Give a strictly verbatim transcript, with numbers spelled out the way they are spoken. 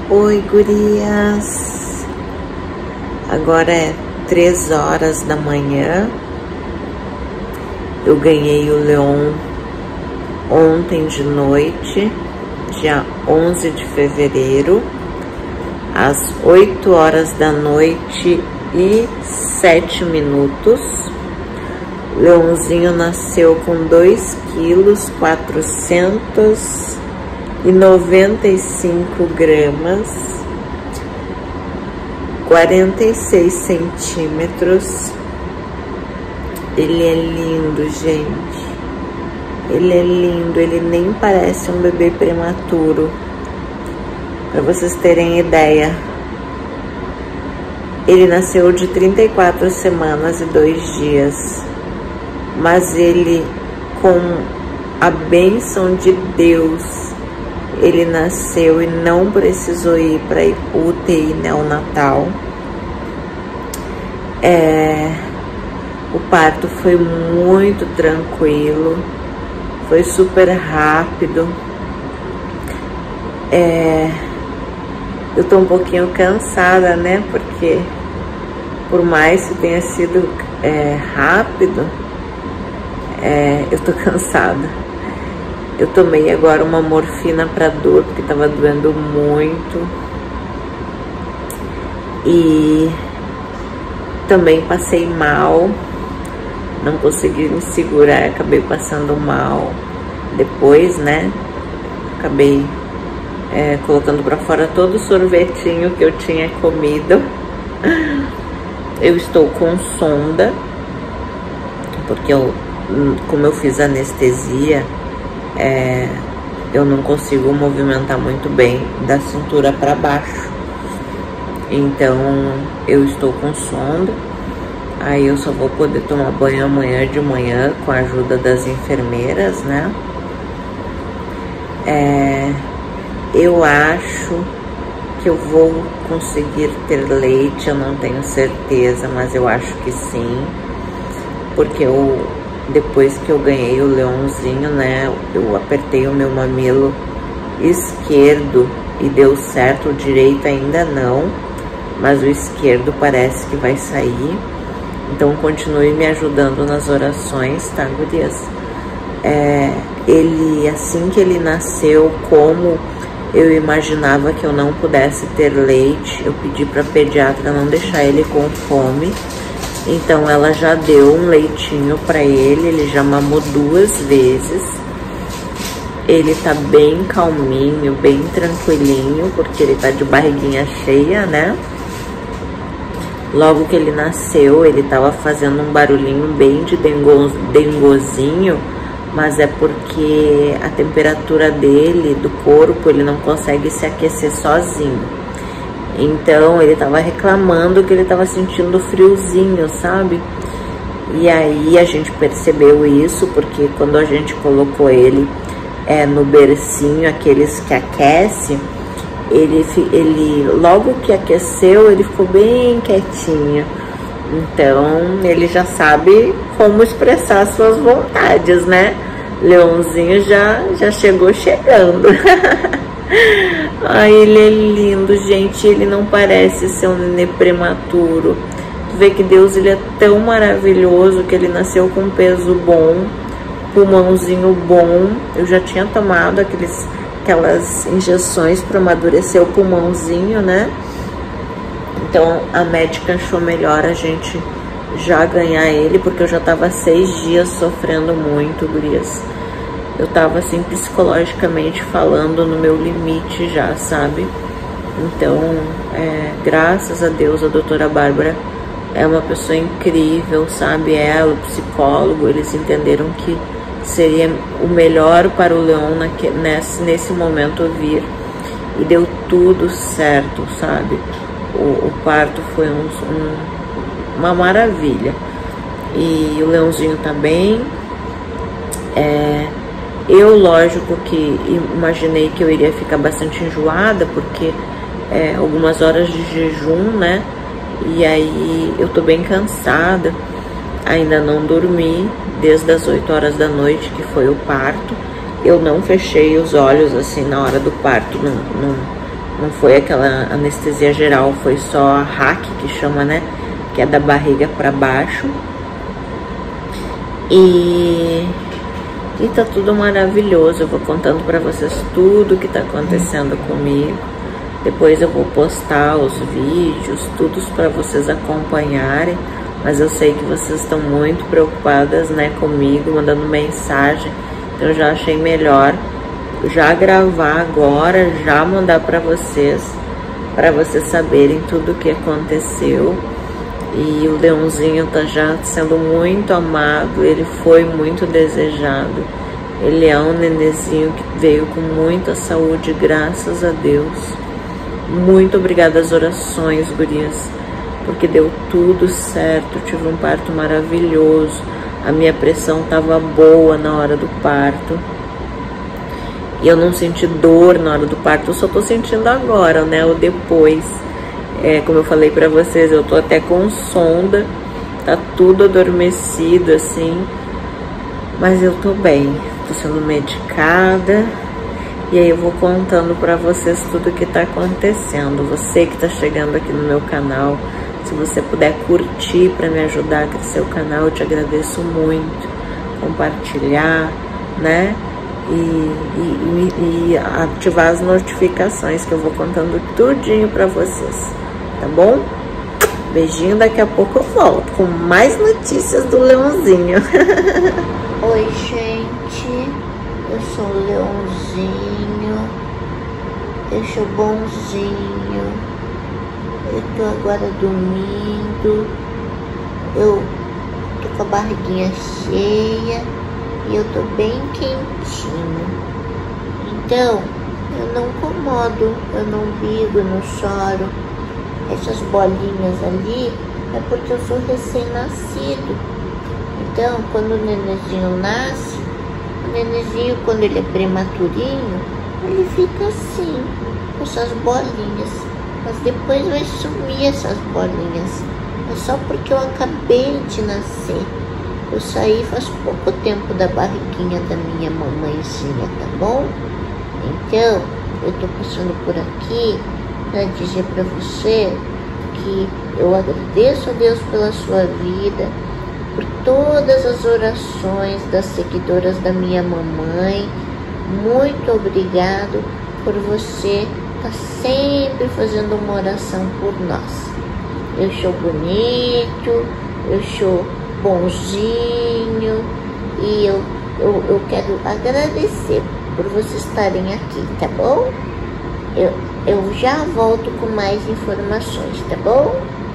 Oi, gurias. Agora é três horas da manhã. Eu ganhei o Leon ontem de noite, dia onze de fevereiro, às oito horas da noite e sete minutos. O Leãozinho nasceu com dois quilos quatrocentos e noventa e cinco gramas, quarenta e seis centímetros. Ele é lindo, gente. Ele é lindo, ele nem parece um bebê prematuro. Para vocês terem ideia, ele nasceu de trinta e quatro semanas e dois dias, mas ele, com a bênção de Deus, ele nasceu e não precisou ir para U T I neonatal. É, o parto foi muito tranquilo, foi super rápido. É, eu tô um pouquinho cansada, né? Porque por mais que tenha sido é, rápido, é, eu tô cansada. Eu tomei agora uma morfina para dor, porque tava doendo muito. E também passei mal. Não consegui me segurar, acabei passando mal. Depois, né? Acabei é, colocando para fora todo o sorvetinho que eu tinha comido. Eu estou com sonda, porque eu, como eu fiz anestesia, É, eu não consigo movimentar muito bem da cintura para baixo. Então eu estou com sonda. Aí eu só vou poder tomar banho amanhã de manhã com a ajuda das enfermeiras, né? É, eu acho que eu vou conseguir ter leite, eu não tenho certeza, mas eu acho que sim, porque eu depois que eu ganhei o Leãozinho, né, eu apertei o meu mamilo esquerdo e deu certo, o direito ainda não, mas o esquerdo parece que vai sair. Então continue me ajudando nas orações, tá, gurias? É, ele, assim que ele nasceu, como eu imaginava que eu não pudesse ter leite, eu pedi pra pediatra não deixar ele com fome. Então ela já deu um leitinho para ele, ele já mamou duas vezes. Ele tá bem calminho, bem tranquilinho, porque ele tá de barriguinha cheia, né? Logo que ele nasceu, ele tava fazendo um barulhinho bem de dengo, dengozinho, mas é porque a temperatura dele, do corpo, ele não consegue se aquecer sozinho. Então ele tava reclamando que ele tava sentindo friozinho, sabe? E aí a gente percebeu isso, porque quando a gente colocou ele é, no bercinho, aqueles que aquece, ele, ele logo que aqueceu, ele ficou bem quietinho. Então ele já sabe como expressar suas vontades, né? Leãozinho já, já chegou chegando. Ai, ele é lindo, gente. Ele não parece ser um nenê prematuro. Tu vê que Deus, ele é tão maravilhoso, que ele nasceu com peso bom, pulmãozinho bom. Eu já tinha tomado aqueles, aquelas injeções para amadurecer o pulmãozinho, né? Então a médica achou melhor a gente já ganhar ele, porque eu já tava seis dias sofrendo muito, gurias. Eu tava assim, psicologicamente falando, no meu limite já, sabe? Então, é, graças a Deus, a doutora Bárbara é uma pessoa incrível, sabe? Ela, o psicólogo, eles entenderam que seria o melhor para o Leon naque, nesse, nesse momento vir. E deu tudo certo, sabe? O, o parto foi um, um, uma maravilha. E o Leãozinho tá bem. É... Eu, lógico que imaginei que eu iria ficar bastante enjoada, porque é, algumas horas de jejum, né? E aí eu tô bem cansada, ainda não dormi desde as oito horas da noite, que foi o parto. Eu não fechei os olhos assim na hora do parto, não, não, não foi aquela anestesia geral, foi só a hack que chama, né? Que é da barriga para baixo. E, e tá tudo maravilhoso. Eu vou contando para vocês tudo que tá acontecendo comigo. Depois eu vou postar os vídeos, tudo para vocês acompanharem. Mas eu sei que vocês estão muito preocupadas, né, comigo, mandando mensagem. Então eu já achei melhor já gravar agora, já mandar para vocês, para vocês saberem tudo o que aconteceu. E o Leãozinho tá já sendo muito amado, ele foi muito desejado. Ele é um nenezinho que veio com muita saúde, graças a Deus. Muito obrigada às orações, gurias, porque deu tudo certo, tive um parto maravilhoso. A minha pressão tava boa na hora do parto. E eu não senti dor na hora do parto, eu só tô sentindo agora, né, o depois. É, como eu falei pra vocês, eu tô até com sonda, tá tudo adormecido, assim. Mas eu tô bem, tô sendo medicada. E aí eu vou contando pra vocês tudo que tá acontecendo. Você que tá chegando aqui no meu canal, se você puder curtir pra me ajudar a crescer o canal, eu te agradeço muito. Compartilhar, né? E, e, e ativar as notificações, que eu vou contando tudinho pra vocês, tá bom? Beijinho, daqui a pouco eu volto com mais notícias do Leãozinho. Oi, gente, eu sou o Leãozinho, eu sou bonzinho, eu tô agora dormindo, eu tô com a barriguinha cheia e eu tô bem quentinho. Então, eu não incomodo, eu não brigo, eu não choro. Essas bolinhas ali é porque eu sou recém-nascido. Então, quando o nenenzinho nasce, o nenenzinho, quando ele é prematurinho, ele fica assim, com essas bolinhas. Mas depois vai sumir essas bolinhas. É só porque eu acabei de nascer. Eu saí faz pouco tempo da barriguinha da minha mamãezinha, tá bom? Então, eu tô passando por aqui para dizer para você que eu agradeço a Deus pela sua vida, por todas as orações das seguidoras da minha mamãe. Muito obrigado por você estar sempre fazendo uma oração por nós. Eu sou bonito, eu sou bonzinho e eu, eu, eu quero agradecer por vocês estarem aqui, tá bom? Eu, eu já volto com mais informações, tá bom?